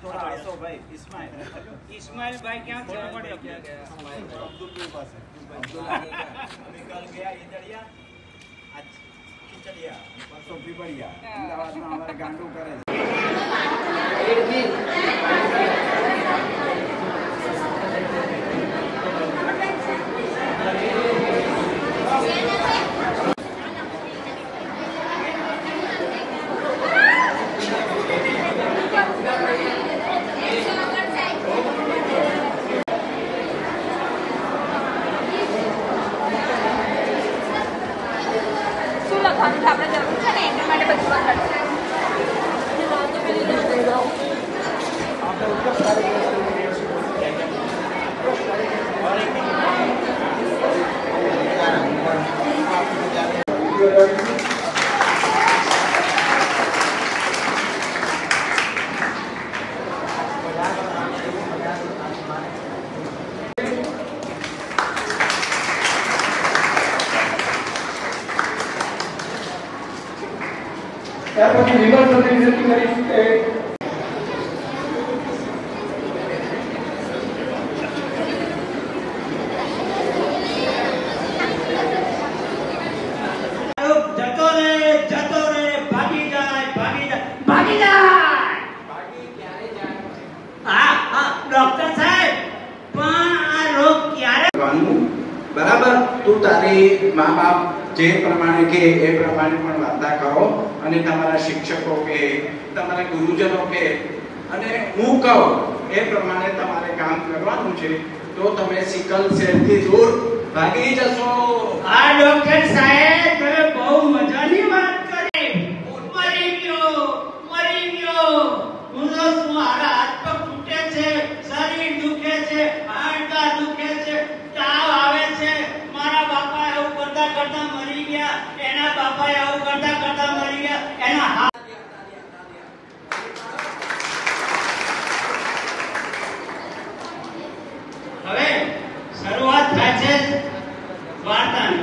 थोड़ा हंसो भाई। इस्माइल भाई क्या चला गया? अब्दुल के पास है। अब्दुल निकल गया इधरिया। अच्छा चलिए परसों भी बढ़िया अहमदाबाद में हमारे गांडू करे। ત્યાર પછી રિવર્સ વિનંતી કરીશ કે बराबर तू तारी माँ बाप जे प्रमाणे के ए प्रमाणे पण वार्ता करो અને તમારા શિક્ષકો કે તમારા ગુરુજનો કે અને હું કહું એ પ્રમાણે તમારે કામ કરવાનું છે તો તમે સિકલ સેલ થી દૂર ભાગી જશો. આ ડોક્ટર સાહેબ તમે બહુ મજાની વાત કરી. મરી ગયો હું તો મારા હાથ પગ તૂટે છે, શરીર દુખે છે, હાડકા દુખે છે, તાવ આવે છે. મારા બાપા એવું કરતા કરતા મરી ગયા, એના બાપા એવું કરતા કરતા મરી ગયા. એના હવે શરૂઆત થાય છે વાર્તાની.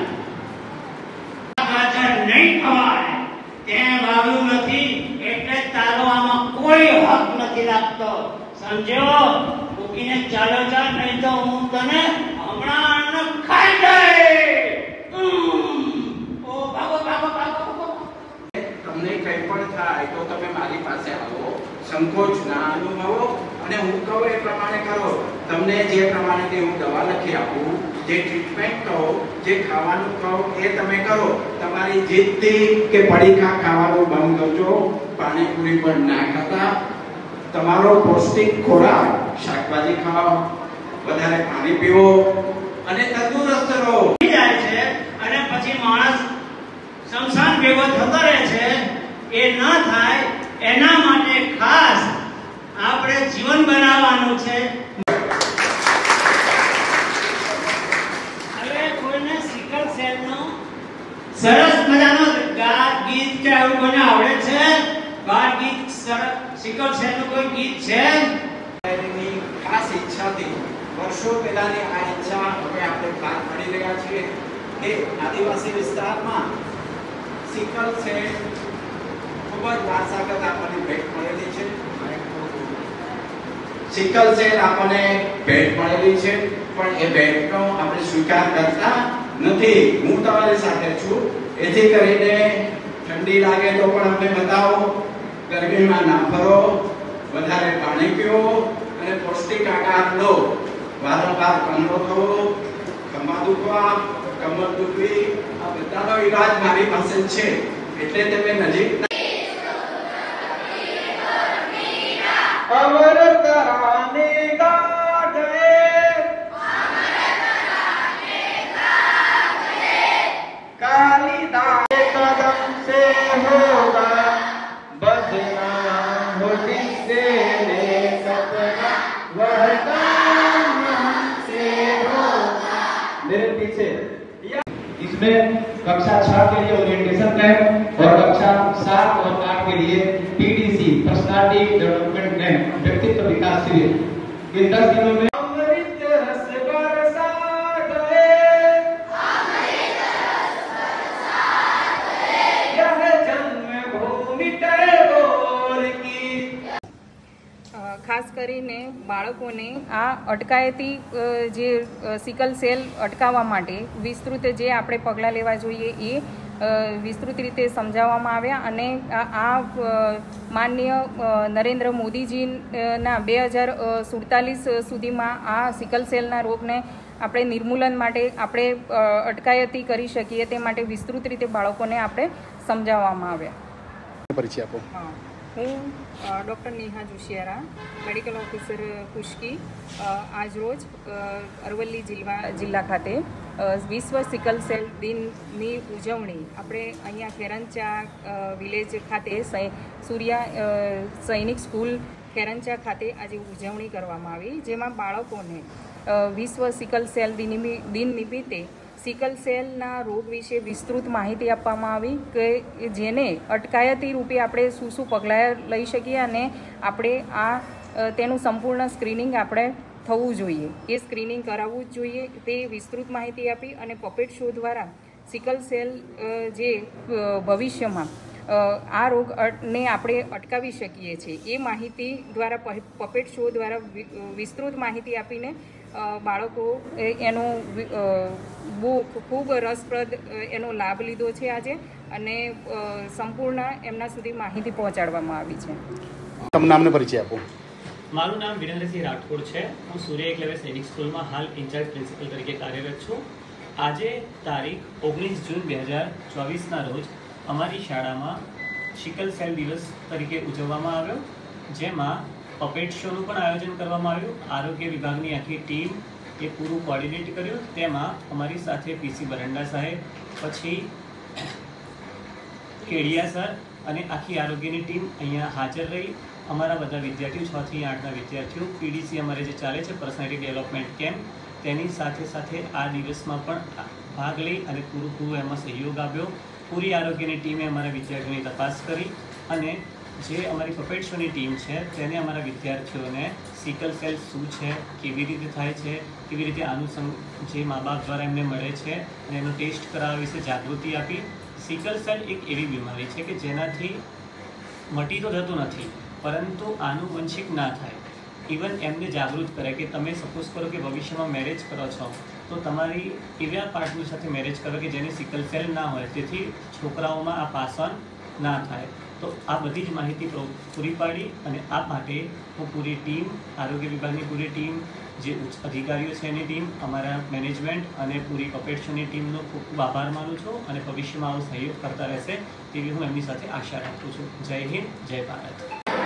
ગાજર નહીં ખવાય તે વાવ્યું નથી એટલે તારો આમાં કોઈ હક નથી લાગતો. સમજો? મૂકીને ચાલો જા, નહીં તો હું તને હમણાં ખાઈ જઈશ. ઓ ભાગો ભાગો ભાગો. તમને કંઈ પણ થાય તો તમે મારી પાસે આવો, સંકોચ ના અનુભવો અને હું કહું એ પ્રમાણે કરો. તમને જે પ્રમાણે હું દવા લખી આપું, જે ટ્રીટમેન્ટ કહો, જે ખાવાનું કહો એ તમે કરો. તમારી જીદથી કે પડીકા ખાવાનું બંધ કરજો, પાણીપુરી પણ ના ખાતા. તમારો પૌષ્ટિક ખોરાક, શાકભાજી ખાઓ, વધારે પાણી પીવો અને તંદુરસ્ત રહો. જાય છે અને પછી માણસ શમશાન ભેગો થતો રહે છે. એ ન થાય એના માટે ખાસ આપણે જીવન બનાવવાનું છે. હવે કોઈને સિકલ સેલનો સરસ મજાનો ગીત કે એવું કોઈને આવડે છે? બાળ ગીત સિકલ સેલનું કોઈ ગીત છે? એની ખાસ ઈચ્છા હતી. વર્ષો પહેલાની આ ઈચ્છા હવે આપણે પાર પાડી રહ્યા છીએ કે આદિવાસી વિસ્તારમાં સિકલ સેલ ખૂબ જ વારસાગત આપણને ભેટ મળેલી છે. સિકલ સેલ આપણને ભેટ મળેલી છે, પણ એ ભેટનો આપણે સ્વીકાર કરતા નથી. હું તમારી સાથે છું. એથી કરીને ઠંડી લાગે તો પણ આપણે બતાવો, ગરમીમાં ના ફરો, વધારે પાણી પીવો અને પૌષ્ટિક આહાર લો. વારંવાર કંડો થવો, ખભા દુખવા, કમર દુખવી, આ બધાનો ઈલાજ મારી પાસે છે. એટલે તમે નજીક અમર તરાને ગાઢે कालिदास कदम से होगा बदनाम हो जिससे सपना वह काम हमसे होगा. मेरे पीछे इसमें कक्षा 6 के लिए ओरिएंटेशन कैंप और कक्षा 7 और 8 के लिए पीडीसी पर्सनालिटी डेवलपमेंट कैंप व्यक्तित्व विकास शिविर. इन 10 दिनों में ખાસ કરીને બાળકોને આ અટકાયતી જે સિકલ સેલ અટકાવવા માટે વિસ્તૃત જે આપણે પગલાં લેવા જોઈએ એ વિસ્તૃત રીતે સમજાવવામાં આવ્યા અને આ માનનીય નરેન્દ્ર મોદીજીના 2047 સુધીમાં આ સિકલ સેલના રોગને આપણે નિર્મૂલન માટે આપણે અટકાયતી કરી શકીએ તે માટે વિસ્તૃત રીતે બાળકોને આપણે સમજાવવામાં આવ્યા. પરિચય આપો. હું doctor Neha Joshiyara, medical officer Kushki. આજરોજ અરવલ્લી જિલ્લા ખાતે વિશ્વ સિકલ સેલ દિનની ઉજવણી આપણે અહીંયા ખેરંચા વિલેજ ખાતે સૂર્યા સૈનિક સ્કૂલ ખેરંચા ખાતે આજે ઉજવણી કરવામાં આવી, જેમાં બાળકોને વિશ્વ સિકલ સેલ દિન નિમિત્તે સિકલ સેલના રોગ વિશે વિસ્તૃત માહિતી આપવામાં આવી કે જેને અટકાયતી રૂપે આપણે શું પગલાં લઈ શકીએ અને આપણે તેનું સંપૂર્ણ સ્ક્રીનિંગ આપણે થવું જોઈએ, એ સ્ક્રીનિંગ કરાવવું જ જોઈએ, તે વિસ્તૃત માહિતી આપી અને પપેટ શો દ્વારા સિકલ સેલ જે ભવિષ્યમાં આ રોગને આપણે અટકાવી શકીએ છીએ એ માહિતી દ્વારા પપેટ શો દ્વારા વિસ્તૃત માહિતી આપીને બાળકો એનો ખૂબ રસપ્રદ એનો લાભ લીધો છે આજે અને સંપૂર્ણ એમના સુધી માહિતી પહોંચાડવામાં આવી છે. તમારું નામને પરિચય આપો. મારું નામ વિરેન્દ્રસિંહ રાઠોડ છે. હું સૂર્ય એકલવ્ય સૈનિક સ્કૂલમાં હાલ ઇન્ચાર્જ પ્રિન્સિપલ તરીકે કાર્યરત છું. આજે તારીખ 19 જૂન 2024ના રોજ અમારી શાળામાં સિકલ સેલ દિવસ તરીકે ઉજવવામાં આવ્યો, જેમાં પપેટ શોનું પણ આયોજન કરવામાં આવ્યું. આરોગ્ય વિભાગની આખી ટીમ એ પૂરું કોર્ડિનેટ કર્યું. તેમાં અમારી સાથે પીસી બરંડા સાહેબ, પછી કેડિયા સર અને આખી આરોગ્યની ટીમ અહીંયા હાજર રહી. અમારા બધા વિદ્યાર્થીઓ 6 થી 8ના વિદ્યાર્થીઓ પીડીસી અમારે જે ચાલે છે પર્સનાલિટી ડેવલપમેન્ટ કેમ્પ, તેની સાથે સાથે આ દિવસમાં પણ ભાગ લઈ અને પૂરું એમાં સહયોગ આપ્યો. પૂરી આરોગ્યની ટીમે અમારા વિદ્યાર્થીઓની તપાસ કરી અને જે અમારી પપેટ શોની ટીમ છે તેને અમારા વિદ્યાર્થીઓને સિકલ સેલ શું છે, કેવી રીતે થાય છે, કેવી રીતે આનું જે મા બાપ દ્વારા એમને મળે છે અને એનો ટેસ્ટ કરાવવા વિશે જાગૃતિ આપી. સિકલ સેલ એક એવી બીમારી છે કે જેનાથી મટી તો થતું નથી, પરંતુ આનુવંશિક ના થાય. ઇવન એમને જાગૃત કરે કે તમે સપોઝ કરો કે ભવિષ્યમાં મેરેજ કરો છો તો તમારી એવા પાર્ટનર સાથે મેરેજ કરો કે જેને સિકલ સેલ ના હોય, તેથી છોકરાઓમાં આ પાસ ઓન ના થાય. તો આ બધી જ માહિતી પૂરી પાડી અને આ માટે હું પૂરી ટીમ, આરોગ્ય વિભાગની પૂરી ટીમ, જે ઉચ્ચ અધિકારીઓ છે એની ટીમ, અમારા મેનેજમેન્ટ અને પૂરી પપેટ શોની ટીમનો ખૂબ ખૂબ આભાર માનું છું અને ભવિષ્યમાં આવો સહયોગ કરતા રહેશે તેવી હું એમની સાથે આશા રાખું છું. જય હિન્દ, જય ભારત.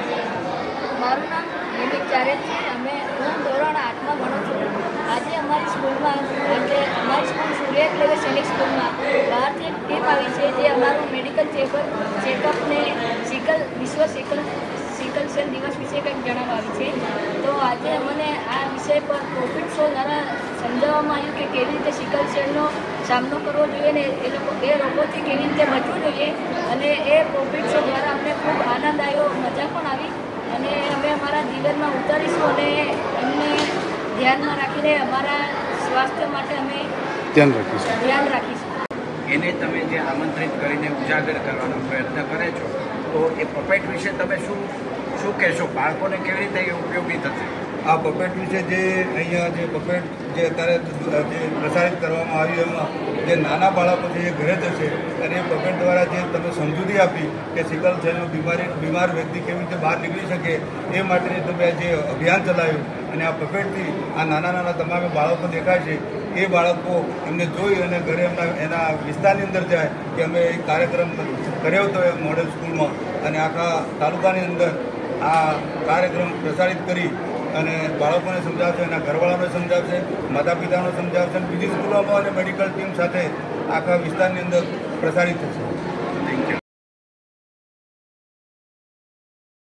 મારું નામ નિમિત ચારેલ છે. હું ધોરણ 8માં ભણું છું. આજે અમારી સ્કૂલમાં એટલે અમારી સ્કૂલ સૂર્ય એકલવ્ય સૈનિક સ્કૂલમાં બહારથી એક ટીમ આવી છે જે અમારું મેડિકલ ચેકઅપને વિશ્વ સિકલ સેલ દિવસ વિશે કંઈક જણાવવા આવી છે. તો આજે અમને આ વિષય પર પપેટ શો દ્વારા સમજાવવામાં આવ્યું કે કેવી રીતે સિકલ સેલનો સામનો કરવો જોઈએ ને એ રોગોથી કેવી રીતે બચવું જોઈએ અને એ પપેટ શો દ્વારા અમને ખૂબ આનંદ આવ્યો, મજા પણ આવી અને અમે અમારા જીવનમાં ઉતારીશું અને એમને ધ્યાનમાં રાખીને અમારા સ્વાસ્થ્ય માટે અમે ધ્યાન રાખીશું. એને તમે જે આમંત્રિત કરીને ઉજાગર કરવાનો પ્રયત્ન કરે છો તો એ પપેટ વિશે તમે શું કહેશો? બાળકોને કેવી રીતે એ ઉપયોગી થશે? આ પપેટ વિશે જે અહીંયા જે પપેટ જે અત્યારે જે પ્રસારિત કરવામાં આવ્યું એમાં જે નાના બાળકો છે એ ઘરે જશે અને એ પપેટ દ્વારા જે તમે સમજૂતી આપી કે સિકલ સેલનું બીમાર વ્યક્તિ કેવી રીતે બહાર નીકળી શકે એ માટેની તમે જે અભિયાન ચલાવ્યું અને આ પપેટથી આ નાના તમામ બાળકો દેખાય છે એ બાળકો એમને જોઈ અને ઘરે એના વિસ્તારની અંદર જાય કે અમે એક કાર્યક્રમ કર્યો હતો મોડેલ સ્કૂલમાં અને આખા તાલુકાની અંદર આ કાર્યક્રમ પ્રસારિત કરી અને બાળકોને સમજાવશે, એના ઘરવાળાને સમજાવશે, માતા પિતાને સમજાવશે અને બીજી સ્કૂલોમાં અને મેડિકલ ટીમ સાથે આખા વિસ્તારની અંદર પ્રસારિત થશે. Thank you.